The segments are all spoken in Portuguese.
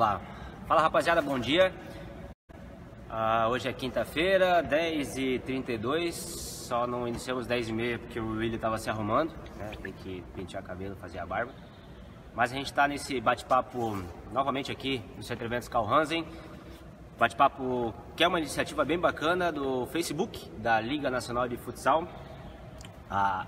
lá. Fala rapaziada, bom dia. Hoje é quinta-feira, 10h32. Só não iniciamos 10h30 porque o William estava se arrumando, né? Tem que pentear cabelo, fazer a barba. Mas a gente está nesse bate-papo novamente aqui no Centro Eventos Carl Hansen. Bate-papo que é uma iniciativa bem bacana do Facebook, da Liga Nacional de Futsal, a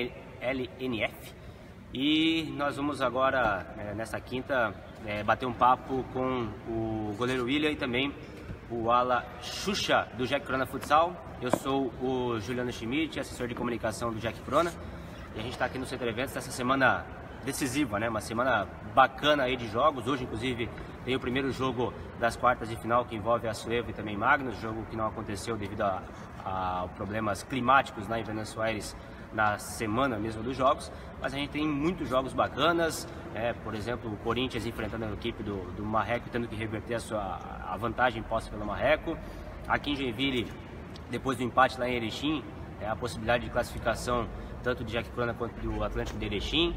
LNF. E nós vamos agora, nessa quinta, bater um papo com o goleiro William e também o ala Xuxa do Jack Corona Futsal. Eu sou o Juliano Schmidt, assessor de comunicação do Jack Corona. E a gente está aqui no Centro Eventos nessa semana decisiva, né? Uma semana bacana aí de jogos. Hoje, inclusive, tem o primeiro jogo das quartas de final que envolve a Suevo e também Magnus, jogo que não aconteceu devido a problemas climáticos lá em Venâncio Aires na semana mesmo dos jogos, mas a gente tem muitos jogos bacanas, por exemplo, o Corinthians enfrentando a equipe do Marreco, tendo que reverter a vantagem imposta pelo Marreco. Aqui em Joinville, depois do empate lá em Erechim, a possibilidade de classificação tanto de Jack Corona quanto do Atlântico de Erechim.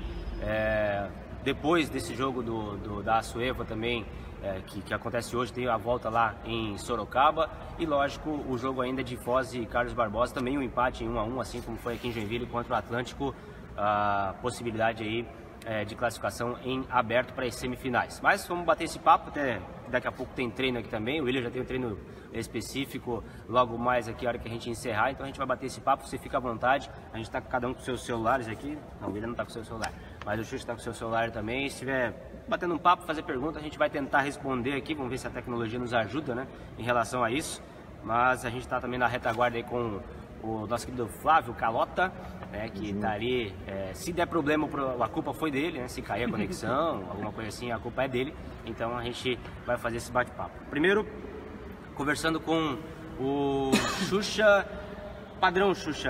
Depois desse jogo da Asueva também, que acontece hoje, tem a volta lá em Sorocaba e, lógico, o jogo ainda de Foz e Carlos Barbosa, também um empate em 1-1, assim como foi aqui em Joinville contra o Atlântico, a possibilidade aí de classificação em aberto para as semifinais. Mas vamos bater esse papo, até daqui a pouco tem treino aqui também, o William já tem um treino específico logo mais aqui a hora que a gente encerrar, então a gente vai bater esse papo, você fica à vontade, a gente está com cada um com seus celulares aqui, não, o William não está com seu celular, mas o Xuxa está com seu celular também. Se estiver batendo um papo, fazer pergunta, a gente vai tentar responder aqui, vamos ver se a tecnologia nos ajuda, né, em relação a isso, mas a gente está também na retaguarda aí com o nosso querido Flávio Calota, né, que está ali, se der problema, a culpa foi dele, né, se cair a conexão, alguma coisa assim, a culpa é dele, então a gente vai fazer esse bate-papo. Primeiro, conversando com o Xuxa, padrão Xuxa,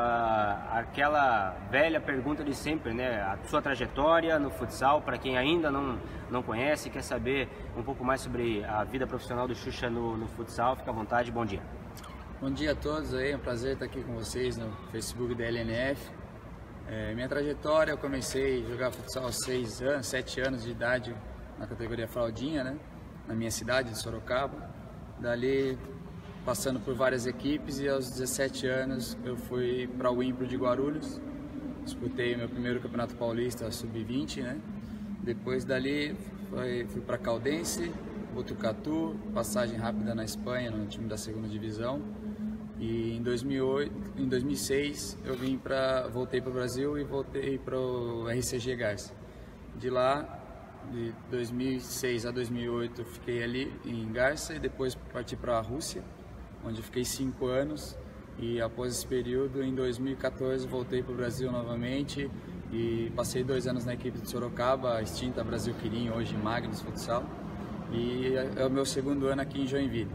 aquela velha pergunta de sempre, né, a sua trajetória no futsal, para quem ainda não conhece, quer saber um pouco mais sobre a vida profissional do Xuxa no futsal, fica à vontade, bom dia. Bom dia a todos aí, é um prazer estar aqui com vocês no Facebook da LNF. Minha trajetória, eu comecei a jogar futsal aos 7 anos de idade na categoria fraldinha, né, na minha cidade de Sorocaba. Dali, passando por várias equipes, e aos 17 anos eu fui para o Wimpro de Guarulhos. Disputei meu primeiro campeonato paulista sub-20, né? Depois dali fui para Caldense, Botucatu, passagem rápida na Espanha, no time da segunda divisão. E em 2006 eu voltei para o Brasil e voltei para o RCG Garça. De lá, de 2006 a 2008 eu fiquei ali em Garça e depois parti para a Rússia, onde fiquei 5 anos, e após esse período, em 2014, voltei para o Brasil novamente e passei 2 anos na equipe de Sorocaba, a extinta Brasil Quirim, hoje Magnus Futsal, e é o meu segundo ano aqui em Joinville.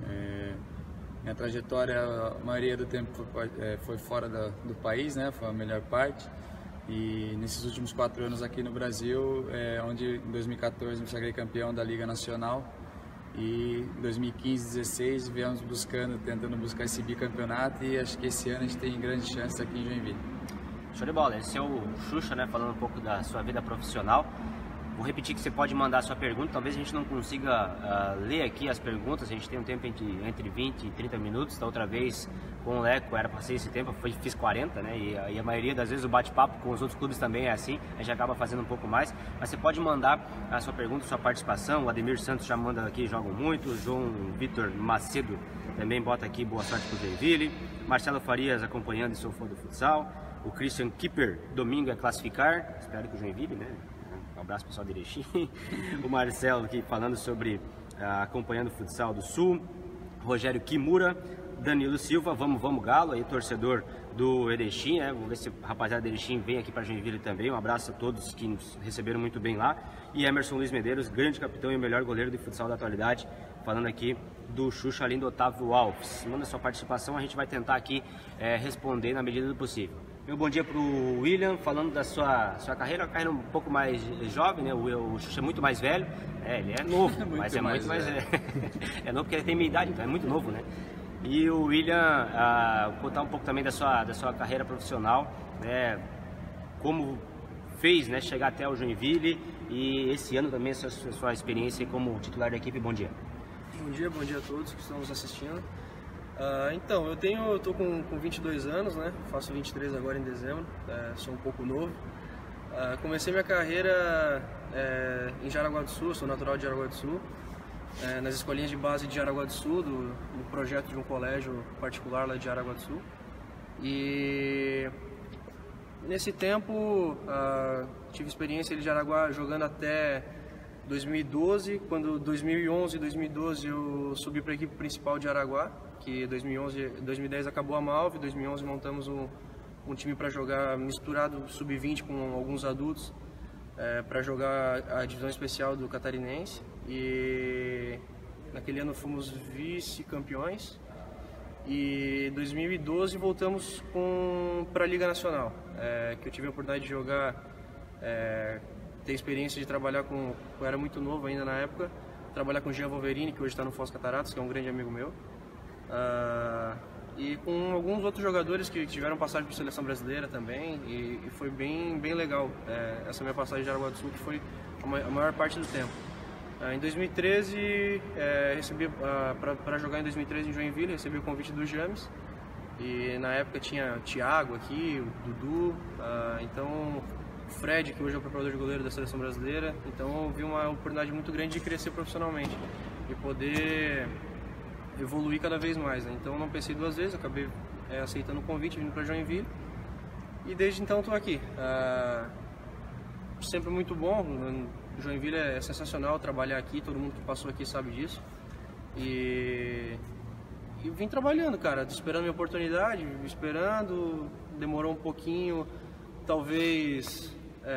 Minha trajetória, a maioria do tempo foi fora do país, né? Foi a melhor parte, e nesses últimos 4 anos aqui no Brasil, onde em 2014 me sagrei campeão da Liga Nacional, e em 2015 e 2016 viemos tentando buscar esse bicampeonato, e acho que esse ano a gente tem grandes chances aqui em Joinville. Show de bola, esse é o Xuxa, né, falando um pouco da sua vida profissional. Vou repetir que você pode mandar a sua pergunta, talvez a gente não consiga ler aqui as perguntas, a gente tem um tempo entre 20 e 30 minutos, da outra vez com o Leco era para ser esse tempo, fiz 40, né, e a maioria das vezes o bate-papo com os outros clubes também é assim, a gente acaba fazendo um pouco mais, mas você pode mandar a sua pergunta, sua participação. O Ademir Santos já manda aqui, jogam muito, o João Vitor Macedo também bota aqui, boa sorte pro Joinville, Marcelo Farias acompanhando e sou fã do futsal, o Christian Kipper, domingo é classificar, espero que o Joinville, né? Um abraço pessoal de Erechim. O Marcelo aqui falando sobre acompanhando o futsal do Sul. Rogério Kimura, Danilo Silva, vamos Galo, aí torcedor do Erechim, né? Vamos ver se a rapaziada do Erechim vem aqui para Joinville também. Um abraço a todos que nos receberam muito bem lá. E Emerson Luiz Medeiros, grande capitão e o melhor goleiro do futsal da atualidade, falando aqui do Xuxa, além do Otávio Alves. Manda sua participação, a gente vai tentar aqui responder na medida do possível. Meu bom dia para o William, falando da sua carreira, uma carreira um pouco mais jovem, né? O Xuxa é muito mais velho, ele é novo, mas é muito mais velho. É novo porque ele tem minha idade, então é muito novo, né? E o William, contar um pouco também da sua carreira profissional, né? Como fez, né, chegar até o Joinville, e esse ano também sua experiência como titular da equipe. Bom dia. Bom dia a todos que estão nos assistindo. Então, eu tô com 22 anos, né? Faço 23 agora em dezembro, sou um pouco novo. Comecei minha carreira em Jaraguá do Sul, sou natural de Jaraguá do Sul, nas escolinhas de base de Jaraguá do Sul, no projeto de um colégio particular lá de Jaraguá do Sul. E nesse tempo tive experiência em Jaraguá jogando até 2012, quando 2011 e 2012 eu subi para a equipe principal de Jaraguá, que 2010 acabou a Malve, 2011 montamos um time para jogar misturado sub-20 com alguns adultos, para jogar a divisão especial do Catarinense, e naquele ano fomos vice-campeões, e 2012 voltamos para a Liga Nacional, que eu tive a oportunidade de jogar, ter experiência de trabalhar eu era muito novo ainda na época, trabalhar com o Jean Wolverini, que hoje está no Foz Cataratas, que é um grande amigo meu, e com alguns outros jogadores que tiveram passagem por seleção brasileira também, e foi bem legal essa minha passagem de Jaraguá do Sul, que foi a maior parte do tempo. Em 2013, recebi para jogar em 2013 em Joinville, recebi o convite do James, e na época tinha o Thiago aqui, o Dudu, então o Fred, que hoje é o preparador de goleiro da seleção brasileira. Então eu vi uma oportunidade muito grande de crescer profissionalmente e poder evoluir cada vez mais, né? Então eu não pensei duas vezes, acabei aceitando o convite, vindo para Joinville, e desde então estou aqui. Sempre muito bom, Joinville é sensacional trabalhar aqui, todo mundo que passou aqui sabe disso, e vim trabalhando, cara, esperando minha oportunidade, demorou um pouquinho, talvez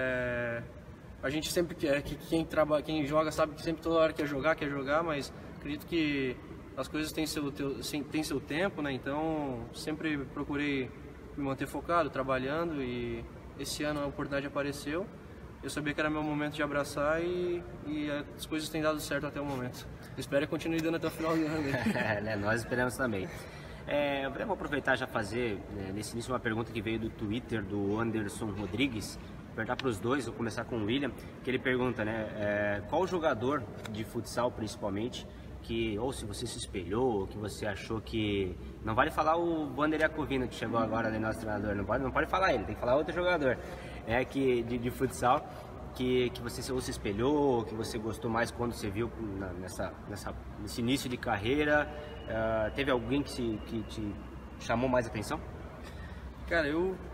a gente sempre quer, quem joga sabe que sempre toda hora quer jogar, mas acredito que as coisas têm seu tempo, né? Então sempre procurei me manter focado, trabalhando, e esse ano a oportunidade apareceu. Eu sabia que era meu momento de abraçar e as coisas têm dado certo até o momento. Espero que continue dando até o final do ano. Nós esperamos também. Eu vou aproveitar e já fazer nesse início uma pergunta que veio do Twitter do Anderson Rodrigues. Perguntar para os dois, vou começar com o William, que ele pergunta, né, qual jogador de futsal principalmente, ou se você se espelhou, ou que você achou que... Não vale falar o Wander Iacovino, que chegou agora ali, nosso treinador, não pode falar ele, tem que falar outro jogador, de futsal, que você ou se espelhou, que você gostou mais quando você viu nesse início de carreira. Teve alguém que te chamou mais atenção? Cara,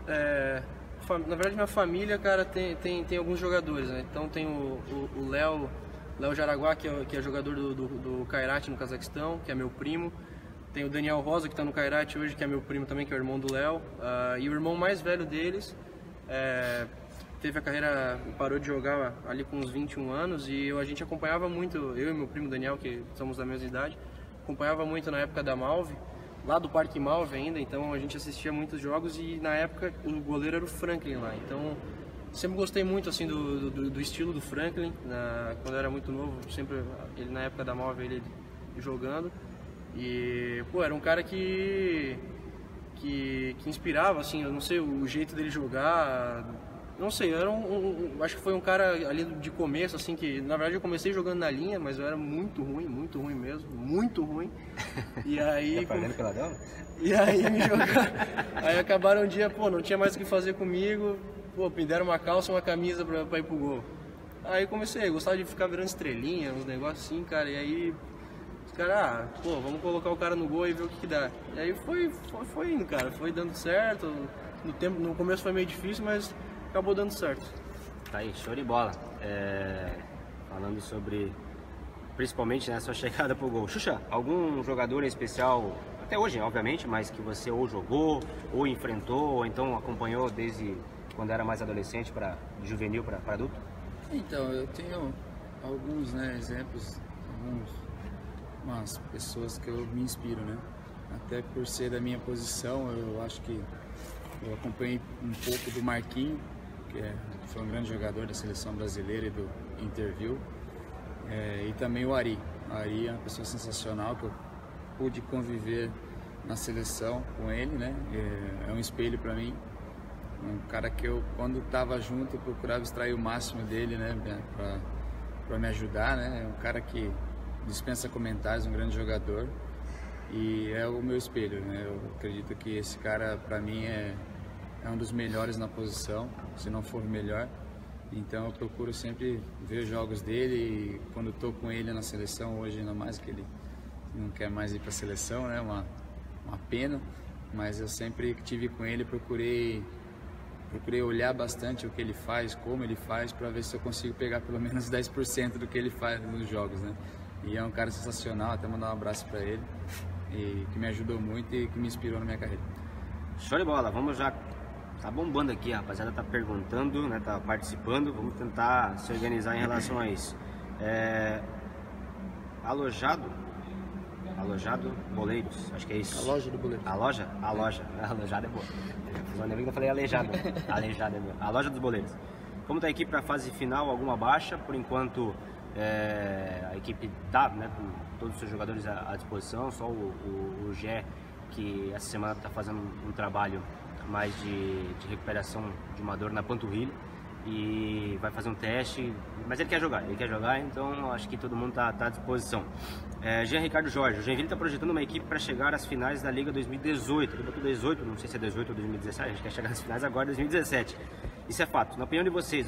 na verdade minha família, cara, tem alguns jogadores, né? Então tem o Léo Jaraguá, que é jogador do Kairat no Cazaquistão, que é meu primo. Tem o Daniel Rosa, que está no Kairat hoje, que é meu primo também, que é o irmão do Léo. E o irmão mais velho deles teve a carreira, parou de jogar ali com uns 21 anos, e a gente acompanhava muito, eu e meu primo Daniel, que somos da mesma idade, acompanhava muito na época da Malve, lá do Parque Malve ainda, então a gente assistia muitos jogos, e na época o goleiro era o Franklin lá, então sempre gostei muito assim do estilo do Franklin, quando eu era muito novo, sempre ele na época da Malve ele jogando, e era um cara que inspirava, assim, eu não sei, o jeito dele jogar, não sei, acho que foi um cara ali de começo, assim, que na verdade eu comecei jogando na linha, mas eu era muito ruim mesmo, muito ruim. E aí... E aí me jogaram, aí acabaram um dia, não tinha mais o que fazer comigo, me deram uma calça e uma camisa pra ir pro gol. Aí comecei, gostava de ficar virando estrelinha, uns negócios assim, cara, e aí os caras, vamos colocar o cara no gol e ver o que dá. E aí foi indo, cara, foi dando certo, no começo foi meio difícil, mas acabou dando certo. Tá aí, show de bola. Falando sobre, principalmente, né, sua chegada pro gol. Xuxa, algum jogador em especial, até hoje, obviamente, mas que você ou jogou, ou enfrentou, ou então acompanhou desde quando era mais adolescente, de juvenil para adulto? Então, eu tenho alguns, né, exemplos, umas pessoas que eu me inspiro, né? Até por ser da minha posição, eu acho que eu acompanhei um pouco do Marquinho, que foi um grande jogador da seleção brasileira e do Interview, e também o Ari. O Ari é uma pessoa sensacional, que eu pude conviver na seleção com ele, né? É um espelho para mim. Um cara que eu, quando estava junto, procurava extrair o máximo dele, né, para me ajudar, né? É um cara que dispensa comentários, um grande jogador, e é o meu espelho, né? Eu acredito que esse cara, para mim, é um dos melhores na posição, se não for o melhor. Então eu procuro sempre ver os jogos dele, e quando estou com ele na seleção, hoje ainda mais que ele não quer mais ir para a seleção, né? Uma pena, mas eu sempre que estive com ele procurei olhar bastante o que ele faz, como ele faz, para ver se eu consigo pegar pelo menos 10% do que ele faz nos jogos, né? E é um cara sensacional, até mandar um abraço para ele, e que me ajudou muito e que me inspirou na minha carreira. Show de bola, vamos já. Tá bombando aqui, a rapaziada tá perguntando, né? Tá participando, vamos tentar se organizar em relação a isso. Alojado Boleiros, acho que é isso. A loja do Boleiros. A loja? A loja. Alojado é boa. Eu falei aleijado. Aleijado é boa. A loja dos Boleiros. Como tá a equipe para a fase final, alguma baixa? Por enquanto, a equipe tá, né, com todos os seus jogadores à disposição, só o Gé, que essa semana tá fazendo um trabalho mais de recuperação de uma dor na panturrilha e vai fazer um teste, mas ele quer jogar, então acho que todo mundo está à disposição. Jean Ricardo Jorge, o Joinville está projetando uma equipe para chegar às finais da Liga 2018, ele botou 18, não sei se é 18 ou 2017, a gente quer chegar às finais agora 2017, isso é fato. Na opinião de vocês,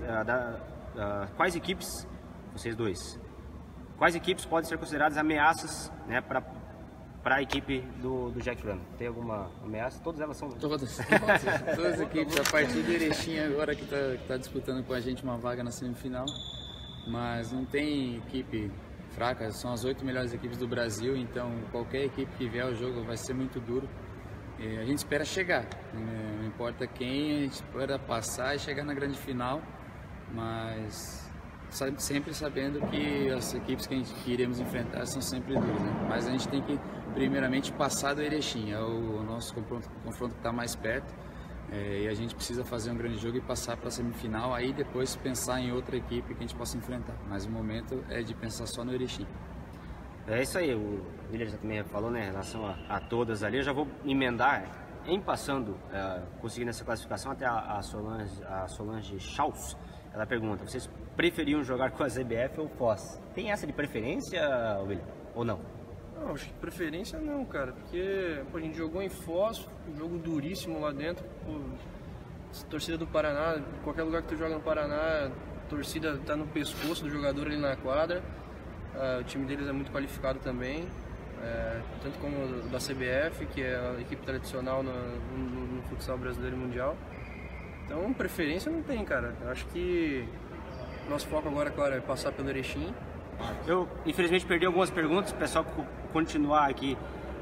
quais equipes, vocês dois, quais equipes podem ser consideradas ameaças, né, para a equipe do Jack Graham? Tem alguma ameaça? Todas elas são... Todas as equipes, a partir do Erechim agora que tá disputando com a gente uma vaga na semifinal, mas não tem equipe fraca, são as 8 melhores equipes do Brasil, então qualquer equipe que vier ao jogo vai ser muito duro. E a gente espera chegar, não importa quem, a gente espera passar e chegar na grande final, mas sempre sabendo que as equipes que iremos enfrentar são sempre duras, né? Mas a gente tem que primeiramente passar do Erechim, é o nosso confronto que está mais perto, e a gente precisa fazer um grande jogo e passar para a semifinal, aí depois pensar em outra equipe que a gente possa enfrentar, mas o momento é de pensar só no Erechim. É isso aí, o William já também falou, né, em relação a todas ali. Eu já vou emendar, em passando, conseguindo essa classificação, até a Solange Schaus. Ela pergunta: vocês preferiam jogar com a ZBF ou Foz? Tem essa de preferência, William, ou não? Não, acho que preferência não, cara, porque a gente jogou em Foz, um jogo duríssimo lá dentro, torcida do Paraná, qualquer lugar que tu joga no Paraná, a torcida tá no pescoço do jogador ali na quadra, o time deles é muito qualificado também, tanto como o da CBF, que é a equipe tradicional no futsal brasileiro e mundial. Então, preferência não tem, cara. Eu acho que nosso foco agora, claro, é passar pelo Erechim. Eu, infelizmente, perdi algumas perguntas. O pessoal continuar aqui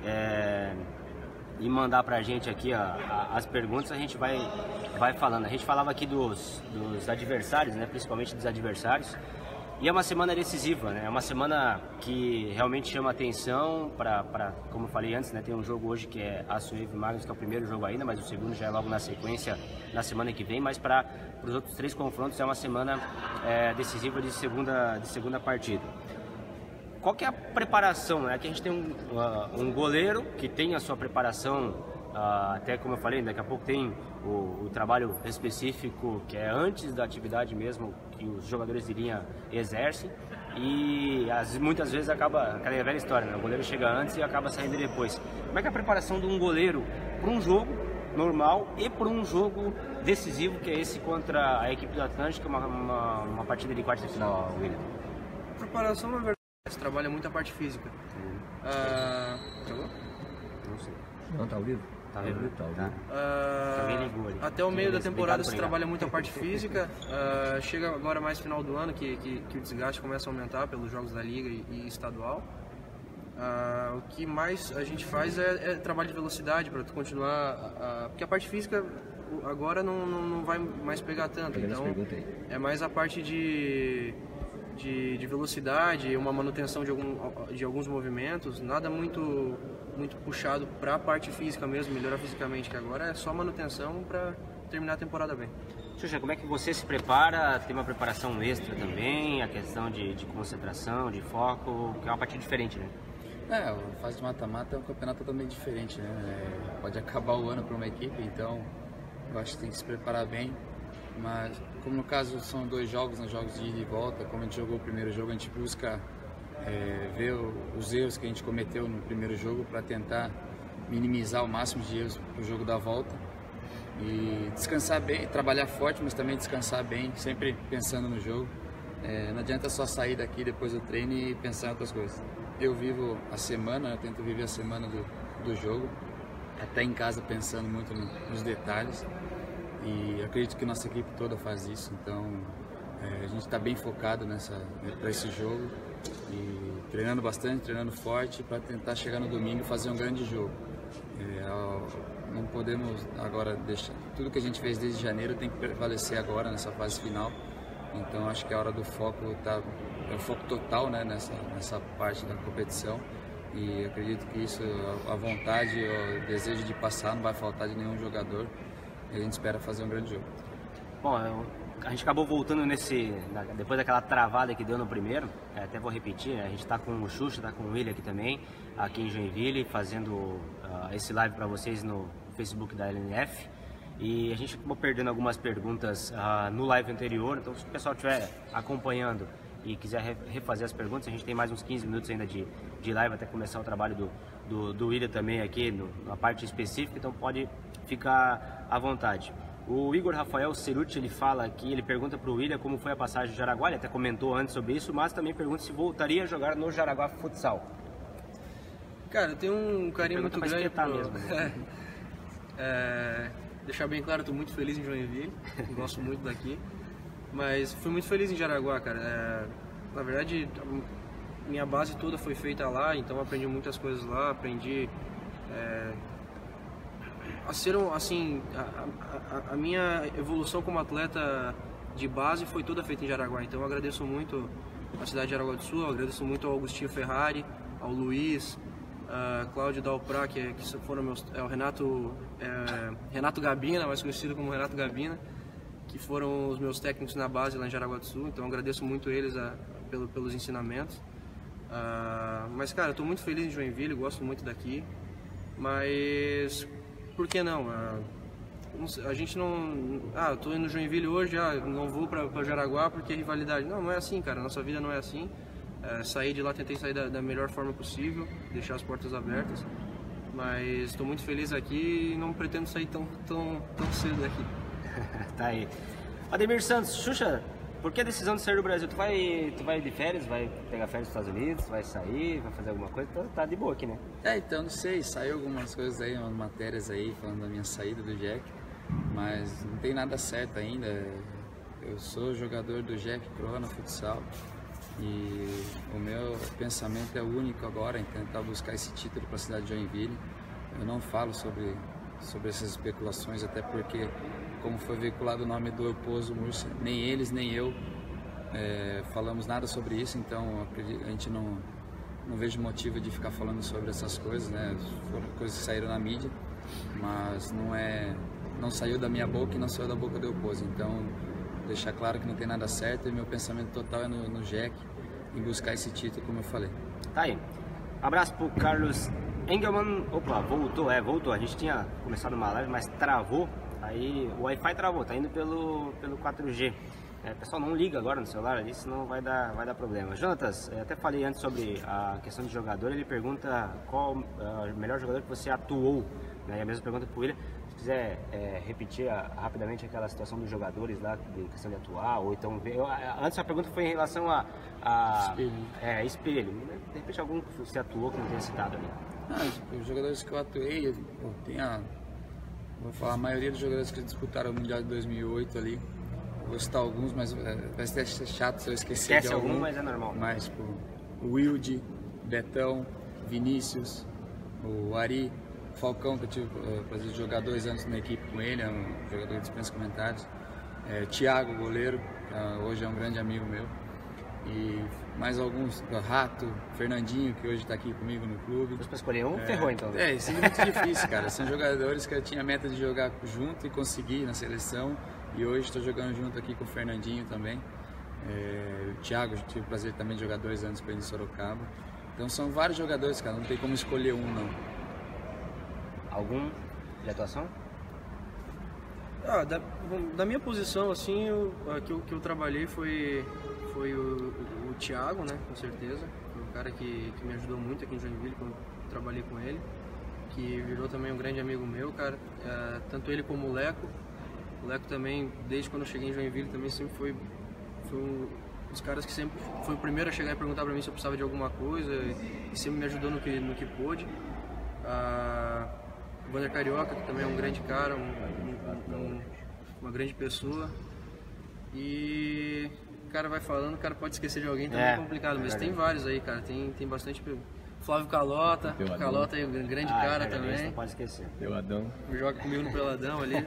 e mandar pra gente aqui as perguntas, a gente vai falando. A gente falava aqui dos adversários, né? Principalmente dos adversários. E é uma semana decisiva, né? É uma semana que realmente chama atenção como eu falei antes, né? Tem um jogo hoje que é a Suíve Magnus, que é o primeiro jogo ainda, mas o segundo já é logo na sequência, na semana que vem. Mas para os outros 3 confrontos é uma semana decisiva de segunda partida. Qual que é a preparação, né? Aqui a gente tem um goleiro que tem a sua preparação, até como eu falei, daqui a pouco tem o trabalho específico que é antes da atividade mesmo, que os jogadores exercem, e muitas vezes acaba aquela velha história, né? O goleiro chega antes e acaba saindo depois. Como é que é a preparação de um goleiro para um jogo normal e para um jogo decisivo, que é esse contra a equipe do Atlântico, uma partida de quarta de final, William? A preparação, na verdade, você trabalha muito a parte física. Não sei. Não, tá ao vivo? Tá vendo? Tá. Até o meio da temporada se trabalha muito a parte física. Chega agora mais final do ano que o desgaste começa a aumentar pelos jogos da Liga e estadual. O que mais a gente faz é trabalho de velocidade para tu continuar, porque a parte física agora não vai mais pegar tanto, então é mais a parte de velocidade, uma manutenção de alguns movimentos, nada muito puxado para a parte física mesmo, melhorar fisicamente, que agora é só manutenção para terminar a temporada bem. Xuxa, como é que você se prepara? Tem uma preparação extra também, a questão de concentração, de foco, que é uma partida diferente, né? A fase de mata-mata é um campeonato totalmente diferente, né? Pode acabar o ano para uma equipe, então eu acho que tem que se preparar bem, mas como no caso são 2 jogos, nos jogos de ida e volta, como a gente jogou o primeiro jogo, a gente busca ver os erros que a gente cometeu no primeiro jogo para tentar minimizar o máximo de erros para o jogo da volta e descansar bem, trabalhar forte, mas também descansar bem, sempre pensando no jogo. Não adianta só sair daqui depois do treino e pensar em outras coisas. Eu vivo a semana, eu tento viver a semana do jogo, até em casa pensando muito nos detalhes, e acredito que nossa equipe toda faz isso, então a gente está bem focado para esse jogo e treinando bastante, treinando forte para tentar chegar no domingo e fazer um grande jogo. Não podemos agora deixar, tudo que a gente fez desde janeiro tem que prevalecer agora nessa fase final, então acho que a hora do foco é o foco total, né, nessa parte da competição. E acredito que isso, a vontade, o desejo de passar não vai faltar de nenhum jogador e a gente espera fazer um grande jogo. Bom, a gente acabou voltando depois daquela travada que deu no primeiro, até vou repetir, né? A gente está com o Xuxa, está com o William aqui também, aqui em Joinville, fazendo esse live para vocês no Facebook da LNF. E a gente acabou perdendo algumas perguntas no live anterior, então se o pessoal estiver acompanhando e quiser refazer as perguntas, a gente tem mais uns 15 minutos ainda de live até começar o trabalho do William também aqui na parte específica, então pode ficar à vontade. O Igor Rafael Ceruti, ele fala aqui, ele pergunta para o William como foi a passagem do Jaraguá, ele até comentou antes sobre isso, mas também pergunta se voltaria a jogar no Jaraguá Futsal. Cara, eu tenho um carinho muito grande mesmo, né? Deixar bem claro, estou muito feliz em Joinville, gosto muito daqui. Mas fui muito feliz em Jaraguá, cara. Na verdade, minha base toda foi feita lá, então aprendi muitas coisas lá, aprendi a ser assim, a minha evolução como atleta de base foi toda feita em Jaraguá. Então eu agradeço muito a cidade de Jaraguá do Sul, eu agradeço muito ao Agostinho Ferrari, ao Luiz, Cláudio Dalprá, que foram meus, o Renato Gabina, mais conhecido como Renato Gabina, que foram os meus técnicos na base lá em Jaraguá do Sul, então agradeço muito eles pelos ensinamentos. Mas cara, eu estou muito feliz em Joinville, gosto muito daqui, mas por que não? A gente não... eu estou indo no Joinville hoje, não vou para Jaraguá porque é rivalidade. Não é assim, cara, nossa vida não é assim. Saí de lá, tentei sair da melhor forma possível, deixar as portas abertas, mas estou muito feliz aqui e não pretendo sair tão cedo daqui. Tá aí. Ademir Santos, Xuxa, por que a decisão de sair do Brasil? Tu vai de férias, vai pegar férias nos Estados Unidos, vai sair, vai fazer alguma coisa? Tá de boa aqui, né? Então, não sei, saiu algumas coisas aí, umas matérias aí falando da minha saída do Jack, mas não tem nada certo ainda. Eu sou jogador do Jack Corona Futsal e o meu pensamento é único agora em tentar buscar esse título para a cidade de Joinville. Eu não falo sobre essas especulações, até porque, como foi veiculado o nome do Eupozo Múrcia, nem eles nem eu falamos nada sobre isso, então a gente não vejo motivo de ficar falando sobre essas coisas, né? Foram coisas que saíram na mídia, mas não saiu da minha boca e não saiu da boca do Eupozo, então deixar claro que não tem nada certo e meu pensamento total é no Jack, em buscar esse título, como eu falei. Tá aí. Abraço pro Carlos Engelman. Opa, voltou. A gente tinha começado uma live, mas travou. Aí o Wi-Fi travou, tá indo pelo 4G. Pessoal, não liga agora no celular ali, senão vai dar problema. Jonatas, até falei antes sobre a questão de jogador, ele pergunta qual o melhor jogador que você atuou, né? E a mesma pergunta pro William. Se quiser repetir rapidamente aquela situação dos jogadores lá, de questão de atuar, ou então... Antes a pergunta foi em relação a espelho. De repente algum que você atuou que não tenha citado ali. Os jogadores que eu atuei, vou falar a maioria dos jogadores que disputaram o Mundial de 2008 ali. Vou citar alguns, mas vai ser chato se eu esquecer de algum. Mas é normal. Mas o Wilde, Betão, Vinícius, o Ari, Falcão, que eu tive o prazer de jogar 2 anos na equipe com ele, é um jogador que dispensa comentários. Thiago, goleiro, hoje é um grande amigo meu. E mais alguns, Rato, Fernandinho, que hoje está aqui comigo no clube. Para escolher um, ferrou então. Isso é muito difícil, cara. São jogadores que eu tinha a meta de jogar junto e consegui na seleção. E hoje estou jogando junto aqui com o Fernandinho também. O Thiago, tive o prazer também de jogar 2 anos com ele em Sorocaba. Então são vários jogadores, cara, não tem como escolher um, não. Algum de atuação? Da minha posição, assim, que eu trabalhei foi o Thiago, né, com certeza. Foi um cara que me ajudou muito aqui em Joinville quando eu trabalhei com ele, que virou também um grande amigo meu, cara. Tanto ele como o Leco. O Leco também, desde quando eu cheguei em Joinville, também sempre foi um dos caras que sempre foi o primeiro a chegar e perguntar pra mim se eu precisava de alguma coisa e sempre me ajudou no que pôde. O Wander Carioca, que também é um grande cara, uma grande pessoa. E o cara vai falando, o cara pode esquecer de alguém, também é complicado, mas tem vários aí, cara, tem bastante. Flávio Calota, Calota é um grande cara também. Não pode esquecer. Peladão. Joga comigo no Peladão ali.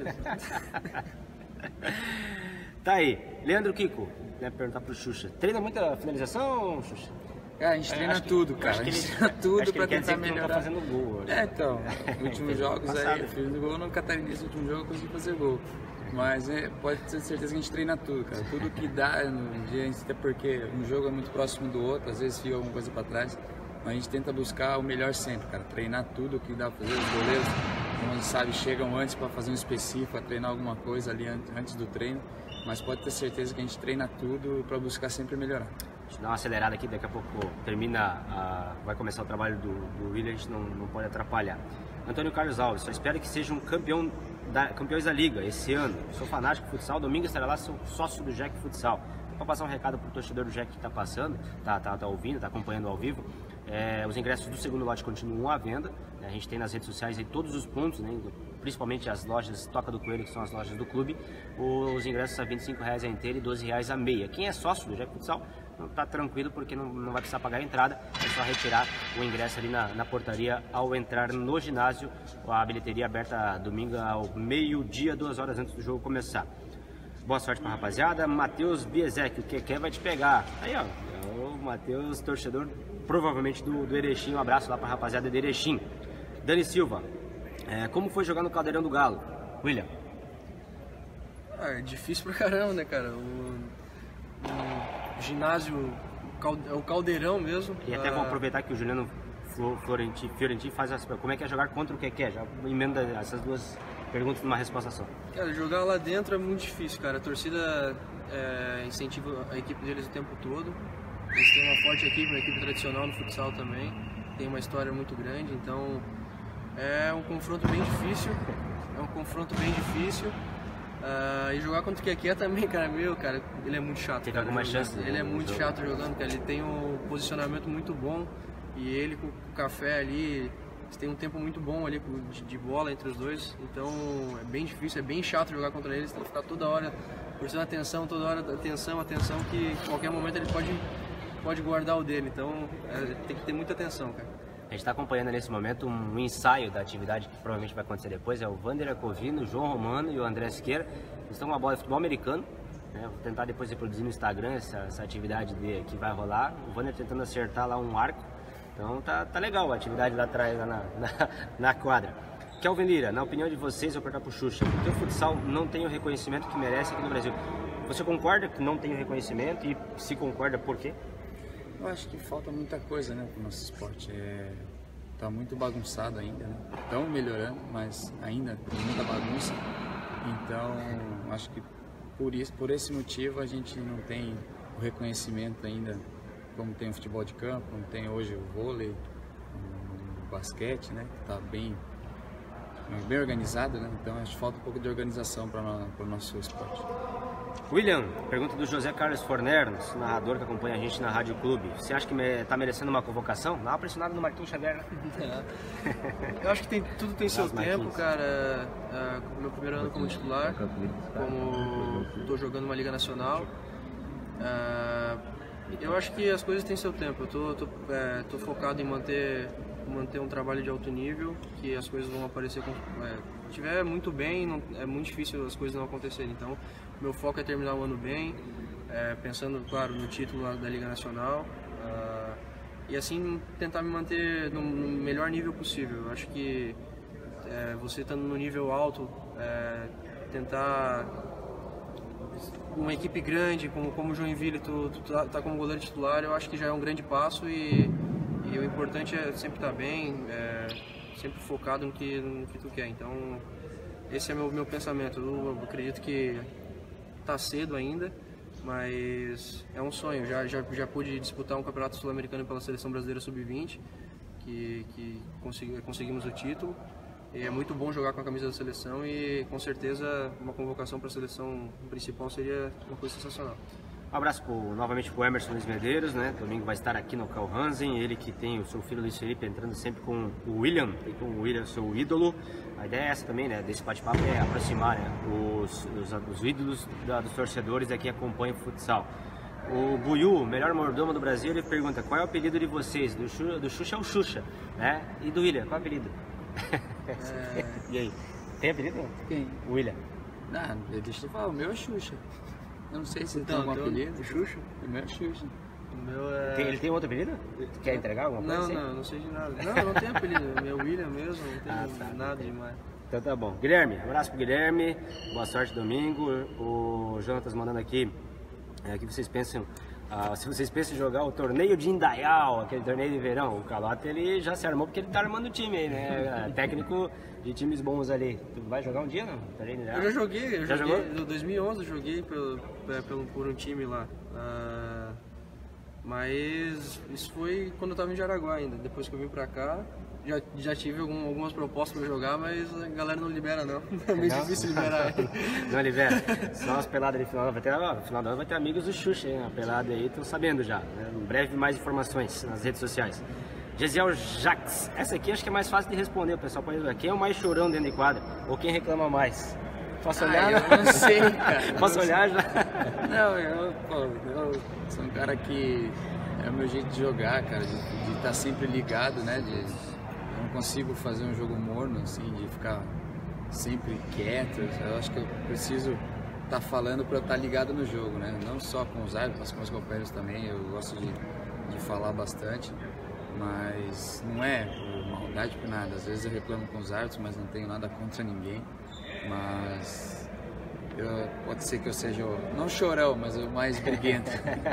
Tá aí, Leandro Kiko, né, perguntar pro Xuxa. Treina muita finalização, Xuxa? Cara, a gente treina tudo, cara. A gente treina tudo pra tentar melhorar. Tá fazendo gol hoje. Então, nos últimos jogos aí, eu fiz gol no Catarinense, no último jogo eu consegui fazer gol. Mas pode ter certeza que a gente treina tudo, cara. Tudo que dá no dia, até porque um jogo é muito próximo do outro, às vezes fica alguma coisa pra trás. Mas a gente tenta buscar o melhor sempre, cara. Treinar tudo que dá pra fazer. Os goleiros, como a gente sabe, chegam antes para fazer um específico, para treinar alguma coisa ali antes do treino. Mas pode ter certeza que a gente treina tudo para buscar sempre melhorar. Deixa eu dar uma acelerada aqui, daqui a pouco vai começar o trabalho do William, a gente não pode atrapalhar. Antônio Carlos Alves, só espero que seja um campeões da Liga esse ano. Sou fanático de futsal, domingo estará lá, sou sócio do Jack Futsal. Para passar um recado para o torcedor do Jack que está passando, tá ouvindo, está acompanhando ao vivo. Os ingressos do segundo lote continuam à venda. A gente tem nas redes sociais aí todos os pontos, né, principalmente as lojas Toca do Coelho, que são as lojas do clube. Os ingressos a R$25 a inteira e R$12 a meia. Quem é sócio do Jack Futsal tá tranquilo, porque não vai precisar pagar a entrada, é só retirar o ingresso ali na portaria ao entrar no ginásio. A bilheteria aberta domingo ao meio-dia, 2 horas antes do jogo começar. Boa sorte pra rapaziada. Matheus Biezek, o que vai te pegar? Aí, ó, o Matheus, torcedor provavelmente do Erechim. Um abraço lá pra rapaziada do Erechim. Dani Silva, como foi jogar no Caldeirão do Galo? William? É difícil pra caramba, né, cara? O ginásio é o Caldeirão mesmo. E até vou aproveitar que o Juliano Fiorentini faz como é que é jogar contra o que? Já emenda essas duas perguntas numa resposta só. Cara, jogar lá dentro é muito difícil, cara. A torcida incentiva a equipe deles o tempo todo. Eles têm uma forte equipe, uma equipe tradicional no futsal também. Tem uma história muito grande, então é um confronto bem difícil. E jogar contra o que é também, cara, ele é muito chato. Teve alguma chance? Ele é muito chato jogando, cara. Ele tem um posicionamento muito bom e ele com o Café ali, eles têm um tempo muito bom ali de bola entre os dois. Então é bem difícil, é bem chato jogar contra eles. Tem que ficar toda hora prestando atenção, atenção, que em qualquer momento ele pode guardar o dele. Então tem que ter muita atenção, cara. A gente está acompanhando nesse momento um ensaio da atividade que provavelmente vai acontecer depois. É o Wander Acovino, o João Romano e o André Siqueira. Eles estão com uma bola de futebol americano. Né? Vou tentar depois reproduzir no Instagram essa atividade que vai rolar. O Wander tentando acertar lá um arco. Então tá legal a atividade lá atrás, lá na quadra. Kelvin Lira, na opinião de vocês, eu vou perguntar pro Xuxa. Porque o futsal não tem o reconhecimento que merece aqui no Brasil. Você concorda que não tem o reconhecimento? E se concorda, por quê? Eu acho que falta muita coisa, né, pro nosso esporte. Tá muito bagunçado ainda, né? Estão melhorando, mas ainda tem muita bagunça. Então, acho que por esse motivo a gente não tem o reconhecimento ainda, como tem o futebol de campo, como tem hoje o vôlei, o basquete, né? Que tá bem organizado, né? Então acho que falta um pouco de organização para o nosso esporte. William, pergunta do José Carlos Forner, nosso narrador que acompanha a gente na Rádio Clube. Você acha que está merecendo uma convocação? Dá uma pressionada no Marquinhos Xavier, né? Eu acho que tudo tem seu tempo, cara. Meu primeiro ano como titular, como estou jogando uma Liga Nacional. Eu acho que as coisas têm seu tempo. Eu tô focado em manter um trabalho de alto nível, que as coisas vão aparecer. Se estiver muito bem, é muito difícil as coisas não acontecerem. Então, meu foco é terminar o ano bem, pensando, claro, no título da Liga Nacional, e assim tentar me manter no melhor nível possível. Eu acho que você estando no nível alto, tentar uma equipe grande como o Joinville, tu tá como goleiro titular, eu acho que já é um grande passo e o importante é sempre estar bem, sempre focado no que tu quer. Então esse é meu pensamento. Eu acredito que está cedo ainda, mas é um sonho. Já pude disputar um campeonato sul-americano pela seleção brasileira sub-20, que conseguimos o título. E é muito bom jogar com a camisa da seleção e com certeza uma convocação para a seleção principal seria uma coisa sensacional. Um abraço novamente para o Emerson Luiz Medeiros, né? Domingo vai estar aqui no Carl Hansen, ele que tem o seu filho Luiz Felipe entrando sempre com o William, e com o William, seu ídolo. A ideia é essa também, né? Desse bate-papo é aproximar, né? os ídolos dos torcedores que acompanham o futsal. O Buiu, melhor mordomo do Brasil, ele pergunta: qual é o apelido de vocês? Do Xuxa é o Xuxa, né? E do William, qual é o apelido? E aí? Tem apelido? Quem? O William. Não, deixa eu falar, o meu é Xuxa. Eu não sei se ele tem algum apelido. O Xuxa? O meu é Xuxa. O meu é... Ele tem outro apelido? Quer entregar alguma coisa? Não sei de nada. Não tem apelido. O meu William mesmo, não tem nada demais. Então tá bom. Guilherme, abraço pro Guilherme, boa sorte domingo. O Jonatas mandando aqui, que vocês pensam, se vocês pensam em jogar o torneio de Indaial, aquele torneio de verão, o Calota ele já se armou porque ele tá armando o time aí, né? Técnico de times bons ali. Tu vai jogar um dia, não? Eu já joguei, jogou? Em 2011 eu joguei por um time lá. Mas isso foi quando eu tava em Jaraguá ainda. Depois que eu vim pra cá, já tive algumas propostas para jogar, mas a galera não libera não. É meio difícil liberar. Não libera. Só as peladas de final do ano. No final do ano vai ter amigos do Xuxa, hein? A pelada aí, tô sabendo já. Né? Em breve mais informações nas redes sociais. Gesiel Jax, essa aqui acho que é mais fácil de responder, o pessoal pode ver. Quem é o mais chorão dentro de quadra? Ou quem reclama mais? Posso olhar? Eu não sei, cara. Posso olhar já? Não, eu sou um cara que é o meu jeito de jogar, cara, de estar sempre ligado, né? Eu não consigo fazer um jogo morno, assim, de ficar sempre quieto. Eu acho que eu preciso estar falando para eu estar ligado no jogo, né? Não só com os árbitros, mas com os companheiros também. Eu gosto de falar bastante, mas não é por maldade, por nada. Às vezes eu reclamo com os árbitros, mas não tenho nada contra ninguém. Mas pode ser que eu seja, não chorão, mas o mais briguento.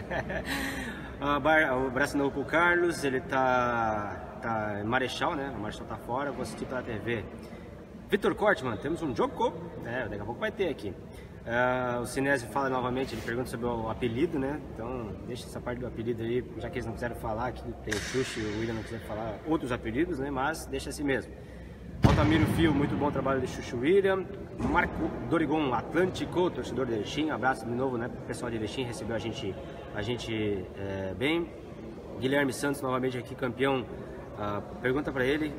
O abraço novo pro Carlos, ele tá em Marechal, né? O Marechal tá fora, vou assistir pela TV. Vitor Cortman, temos um jogo, daqui a pouco vai ter aqui. O Sinésio fala novamente, ele pergunta sobre o apelido, né? Então deixa essa parte do apelido aí, já que eles não quiseram falar, aqui tem o Xuxa e o William não quiseram falar outros apelidos, né? Mas deixa assim mesmo. Altamiro Fio, muito bom trabalho de Xuxa William. Marco Dorigon, Atlântico, torcedor de Erechim, abraço de novo, né? O pessoal de Erechim recebeu a gente bem. Guilherme Santos, novamente aqui, campeão. Pergunta para ele,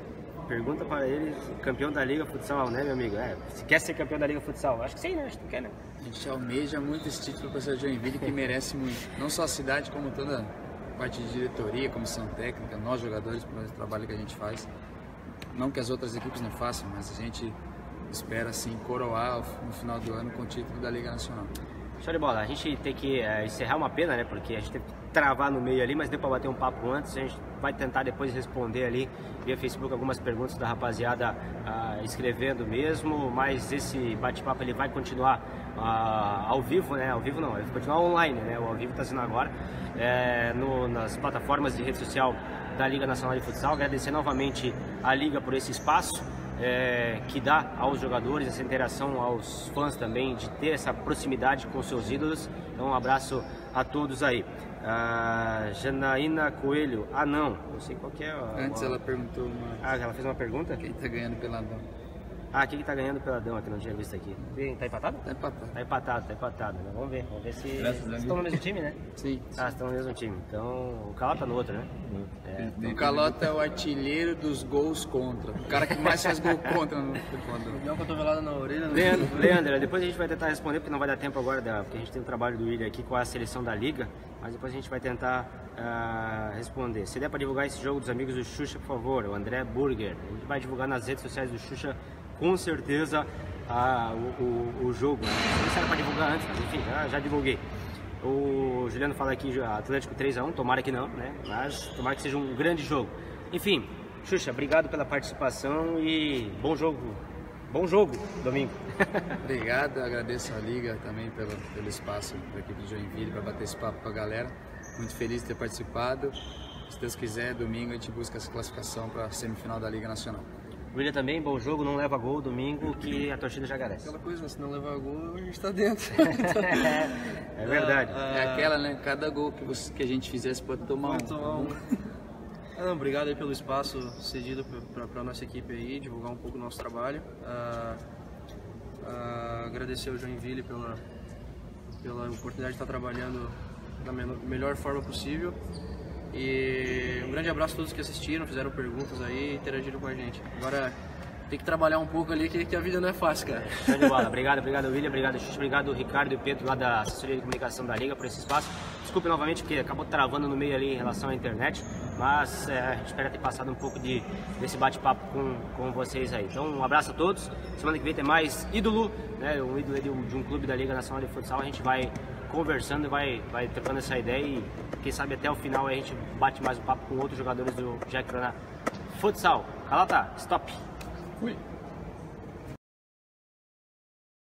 campeão da Liga Futsal, né, meu amigo? Se quer ser campeão da Liga Futsal? Acho que sim, né? Acho que quer, né? A gente almeja muito esse título para essa Joinville, que merece muito. Não só a cidade, como toda a parte de diretoria, comissão técnica, nós jogadores, pelo trabalho que a gente faz. Não que as outras equipes não façam, mas a gente espera, assim, coroar no final do ano com o título da Liga Nacional. Show de bola. A gente tem que encerrar, uma pena, né? Porque a gente teve que travar no meio ali, mas deu para bater um papo antes. A gente vai tentar depois responder ali via Facebook algumas perguntas da rapaziada escrevendo mesmo, mas esse bate-papo ele vai continuar ao vivo, né? Ao vivo não, ele vai continuar online, né? O ao vivo está sendo agora nas plataformas de rede social da Liga Nacional de Futsal. Agradecer novamente a Liga por esse espaço que dá aos jogadores, essa interação aos fãs também, de ter essa proximidade com seus ídolos. Então um abraço a todos aí. Janaína Coelho, não sei qual que é. Antes ela perguntou ela fez uma pergunta? Quem tá ganhando peladão? Quem tá ganhando peladão, que eu não tinha visto aqui. Tá empatado? Tá empatado. Tá empatado, né? Vamos ver se estão no mesmo time, né? Sim. Estão no mesmo time. Então o Calota no outro, né? O Calota é o artilheiro dos gols contra. O cara que mais faz gol contra no futebol. Deu uma cotovelada na orelha. Leandro, depois a gente vai tentar responder, porque não vai dar tempo agora, porque a gente tem o trabalho do William aqui com a seleção da Liga, mas depois a gente vai tentar responder. Se der para divulgar esse jogo dos amigos do Xuxa, por favor, o André Burger. A gente vai divulgar nas redes sociais do Xuxa, com certeza, o jogo. Não sei se era para divulgar antes, mas enfim, já divulguei. O Juliano fala aqui, Atlético 3-1, tomara que não, né? Mas tomara que seja um grande jogo. Enfim, Xuxa, obrigado pela participação e bom jogo domingo. Obrigado, agradeço a Liga também pelo espaço da equipe de Joinville para bater esse papo com a galera. Muito feliz de ter participado. Se Deus quiser, domingo a gente busca essa classificação para a semifinal da Liga Nacional. William também, bom jogo, não leva gol domingo, que a torcida já agradece. Aquela coisa, se não levar gol, a gente tá dentro. É verdade. É aquela, né? Cada gol que a gente fizer, você pode tomar um. Não, obrigado aí pelo espaço cedido para a nossa equipe aí, divulgar um pouco o nosso trabalho. Agradecer ao Joinville pela oportunidade de estar trabalhando da melhor forma possível. E um grande abraço a todos que assistiram, fizeram perguntas aí e interagiram com a gente. Agora tem que trabalhar um pouco ali, que a vida não é fácil, cara. Show de bola. Obrigado, William, obrigado, Xuxa, obrigado, Ricardo e Pedro, lá da assessoria de comunicação da Liga, por esse espaço. Desculpe novamente, porque acabou travando no meio ali em relação à internet, mas a gente espera ter passado um pouco desse bate-papo com vocês aí. Então, um abraço a todos. Semana que vem tem mais ídolo, né, um ídolo de um clube da Liga Nacional de Futsal. A gente vai conversando e vai trocando essa ideia e quem sabe até o final a gente bate mais um papo com outros jogadores do Jack Corona Futsal. Calata, stop! Fui!